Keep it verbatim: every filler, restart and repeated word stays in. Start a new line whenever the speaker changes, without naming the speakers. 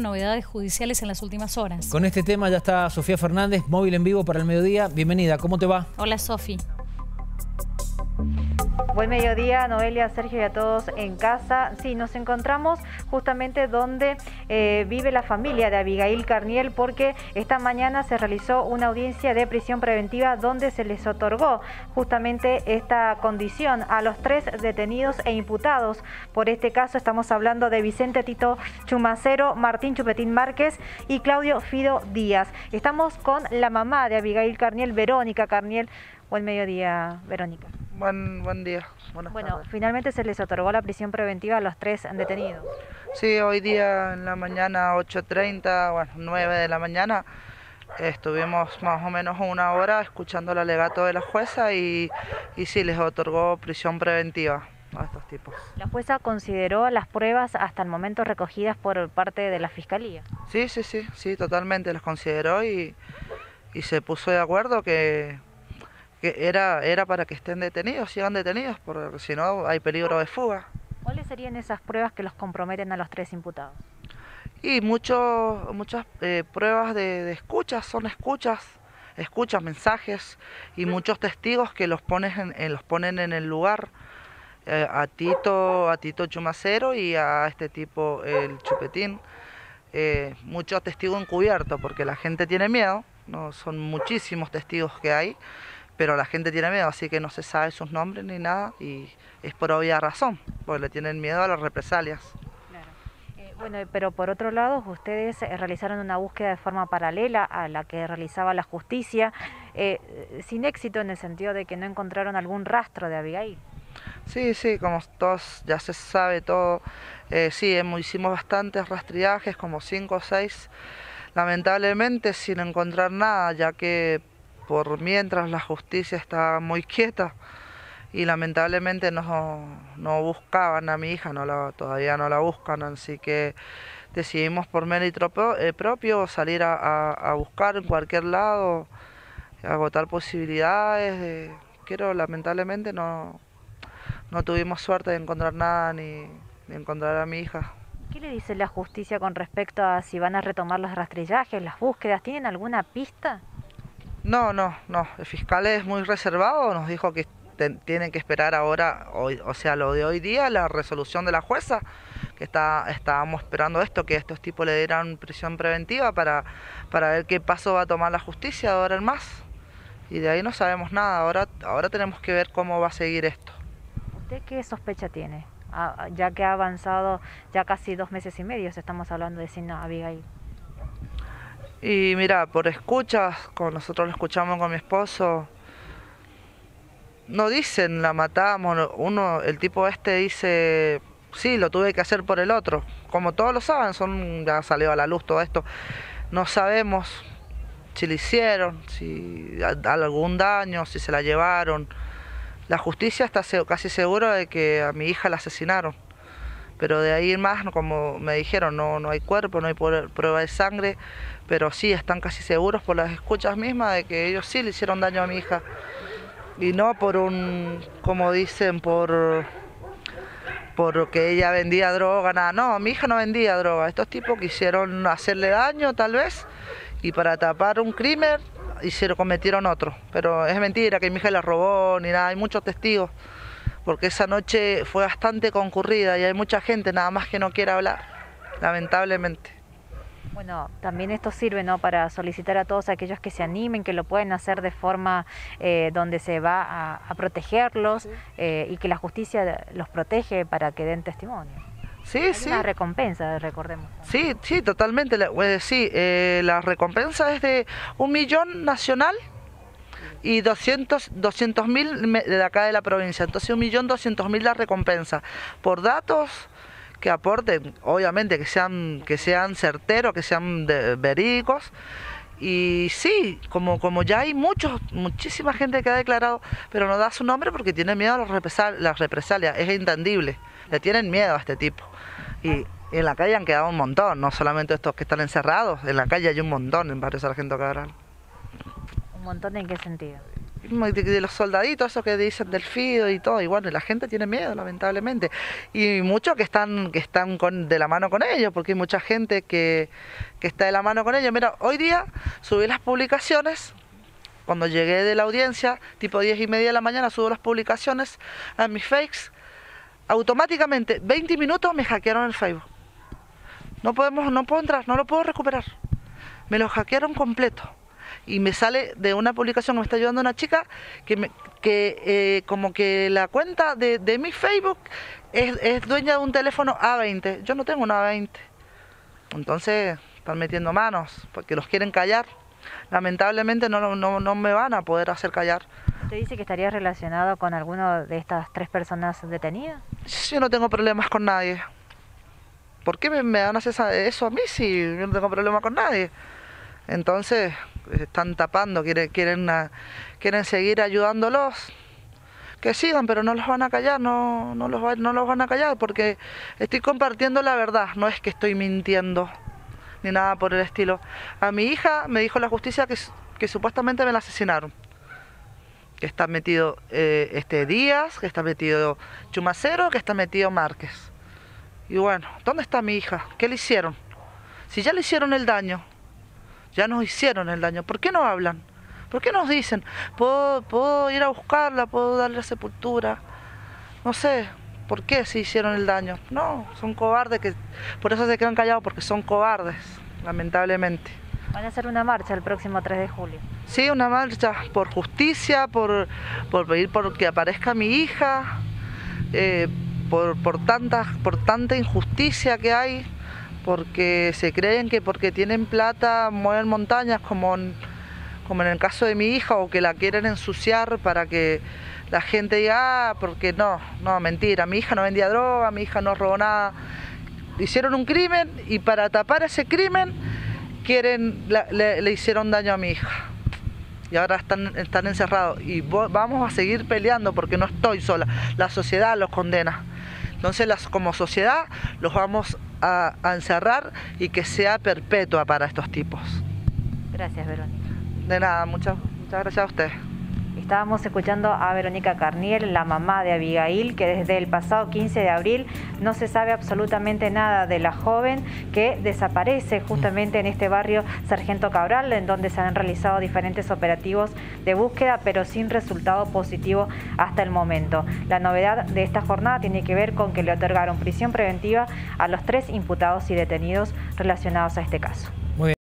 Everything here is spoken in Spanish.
Novedades judiciales en las últimas horas.
Con este tema ya está Sofía Fernández, móvil en vivo para el mediodía. Bienvenida, ¿cómo te va?
Hola, Sofi.
Buen mediodía, Noelia, Sergio y a todos en casa. Sí, nos encontramos justamente donde eh, vive la familia de Abigail Carniel, porque esta mañana se realizó una audiencia de prisión preventiva donde se les otorgó justamente esta condición a los tres detenidos e imputados. Por este caso estamos hablando de Vicente Tito Chumacero, Martín Chupetín Márquez y Claudio Fido Díaz. Estamos con la mamá de Abigail Carniel, Verónica Carniel. Buen mediodía, Verónica.
Buen, buen día. Buenas
bueno,
tardes.
Finalmente se les otorgó la prisión preventiva a los tres detenidos.
Sí, hoy día en la mañana, ocho treinta, bueno, nueve de la mañana, estuvimos más o menos una hora escuchando el alegato de la jueza y, y sí, les otorgó prisión preventiva a estos tipos.
¿La jueza consideró las pruebas hasta el momento recogidas por parte de la Fiscalía?
Sí, sí, sí, sí, totalmente las consideró y, y se puso de acuerdo que... que era, era para que estén detenidos, sigan detenidos, porque si no hay peligro de fuga.
¿Cuáles serían esas pruebas que los comprometen a los tres imputados?
Y mucho, muchas eh, pruebas de, de escuchas, son escuchas, escuchas, mensajes y muchos testigos que los, pones en, en, los ponen en el lugar, eh, a Tito, a Tito Chumacero y a este tipo, el Chupetín. Eh, muchos testigos encubiertos, porque la gente tiene miedo, no son muchísimos testigos que hay, pero la gente tiene miedo, así que no se sabe sus nombres ni nada, y es por obvia razón, porque le tienen miedo a las represalias.
Claro. Eh, bueno, pero por otro lado, ustedes eh, realizaron una búsqueda de forma paralela a la que realizaba la justicia, eh, sin éxito en el sentido de que no encontraron algún rastro de Abigail.
Sí, sí, como todos ya se sabe todo, eh, sí, hemos, hicimos bastantes rastrillajes, como cinco o seis, lamentablemente sin encontrar nada, ya que por mientras la justicia está muy quieta y lamentablemente no, no buscaban a mi hija, no la, todavía no la buscan, así que decidimos por mérito pro, eh, propio salir a, a, a buscar en cualquier lado, agotar posibilidades, de, pero lamentablemente no, no tuvimos suerte de encontrar nada ni de encontrar a mi hija.
¿Qué le dice la justicia con respecto a si van a retomar los rastrillajes, las búsquedas? ¿Tienen alguna pista?
No, no, no. El fiscal es muy reservado, nos dijo que te, tienen que esperar ahora, hoy, o sea, lo de hoy día, la resolución de la jueza, que está, estábamos esperando esto, que a estos tipos le dieran prisión preventiva para, para ver qué paso va a tomar la justicia de ahora en más. Y de ahí no sabemos nada, ahora, ahora tenemos que ver cómo va a seguir esto.
¿Usted qué sospecha tiene? Ah, ya que ha avanzado ya casi dos meses y medio, estamos hablando de sin Abigail.
Y mira, por escuchas, como nosotros lo escuchamos con mi esposo, no dicen la matamos, uno, el tipo este dice, sí, lo tuve que hacer por el otro, como todos lo saben, son, ya salió a la luz todo esto, no sabemos si le hicieron, si algún daño, si se la llevaron. La justicia está casi segura de que a mi hija la asesinaron, pero de ahí en más, como me dijeron, no, no hay cuerpo, no hay prueba de sangre, pero sí están casi seguros por las escuchas mismas de que ellos sí le hicieron daño a mi hija. Y no por un, como dicen, por porque ella vendía droga, nada. No, mi hija no vendía droga. Estos tipos quisieron hacerle daño tal vez, y para tapar un crimen hicieron, cometieron otro. Pero es mentira que mi hija la robó ni nada, hay muchos testigos, porque esa noche fue bastante concurrida y hay mucha gente nada más que no quiere hablar, lamentablemente.
Bueno, también esto sirve, ¿no?, para solicitar a todos aquellos que se animen, que lo pueden hacer de forma eh, donde se va a, a protegerlos, eh, y que la justicia los protege para que den testimonio.
Sí,
Hay
sí.
una recompensa, recordemos.
Sí, sí, totalmente. Eh, sí, eh, la recompensa es de un millón nacional y doscientos mil de acá de la provincia. Entonces un millón doscientos mil la recompensa por datos que aporten, obviamente que sean que sean certeros, que sean de, verídicos. Y sí, como como ya hay muchos muchísima gente que ha declarado, pero no da su nombre porque tiene miedo a las represalias, las represalias, es entendible, le tienen miedo a este tipo. Y en la calle han quedado un montón, no solamente estos que están encerrados, en la calle hay un montón en Barrio Sargento Cabral.
¿Un montón en qué sentido?
de, de los soldaditos, eso que dicen del Fido y todo, y bueno, la gente tiene miedo, lamentablemente, y muchos que están que están con, de la mano con ellos, porque hay mucha gente que, que está de la mano con ellos. Mira, hoy día subí las publicaciones, cuando llegué de la audiencia, tipo diez y media de la mañana, subo las publicaciones a mis fakes, automáticamente, veinte minutos me hackearon el Facebook. No podemos, no puedo entrar, no lo puedo recuperar. Me lo hackearon completo. Y me sale de una publicación que me está ayudando una chica que, me, que eh, como que la cuenta de, de mi Facebook es, es dueña de un teléfono A veinte. Yo no tengo un A veinte. Entonces están metiendo manos porque los quieren callar. Lamentablemente no, no, no me van a poder hacer callar.
¿Usted dice que estaría relacionado con alguno de estas tres personas detenidas?
Yo no tengo problemas con nadie. ¿Por qué me, me van a hacer eso a mí si yo no tengo problema con nadie? Entonces están tapando, quieren, quieren, quieren seguir ayudándolos. Que sigan, pero no los van a callar, no, no, los, no los van a callar porque estoy compartiendo la verdad, no es que estoy mintiendo ni nada por el estilo. A mi hija me dijo la justicia que, que supuestamente me la asesinaron. Que está metido eh, este Díaz, que está metido Chumacero, que está metido Márquez. Y bueno, ¿dónde está mi hija? ¿Qué le hicieron? Si ya le hicieron el daño, ya nos hicieron el daño, ¿por qué no hablan? ¿Por qué nos dicen? ¿Puedo, puedo ir a buscarla? ¿Puedo darle sepultura? No sé, ¿por qué se hicieron el daño? No, son cobardes, que por eso se quedan callados, porque son cobardes, lamentablemente.
Van a hacer una marcha el próximo tres de julio.
Sí, una marcha por justicia, por, por pedir por que aparezca mi hija, eh, por, por, tanta, por tanta injusticia que hay, porque se creen que porque tienen plata mueven montañas, como en, como en el caso de mi hija, o que la quieren ensuciar para que la gente diga, ah, porque no, no, mentira, mi hija no vendía droga, mi hija no robó nada. Hicieron un crimen y para tapar ese crimen quieren, la, le, le hicieron daño a mi hija. Y ahora están, están encerrados. Y vamos a seguir peleando porque no estoy sola. La sociedad los condena. Entonces, las, como sociedad, los vamos a, a encerrar y que sea perpetua para estos tipos.
Gracias, Verónica.
De nada, muchas, muchas gracias a ustedes.
Estábamos escuchando a Verónica Carniel, la mamá de Abigail, que desde el pasado quince de abril no se sabe absolutamente nada de la joven que desaparece justamente en este barrio Sargento Cabral, en donde se han realizado diferentes operativos de búsqueda, pero sin resultado positivo hasta el momento. La novedad de esta jornada tiene que ver con que le otorgaron prisión preventiva a los tres imputados y detenidos relacionados a este caso.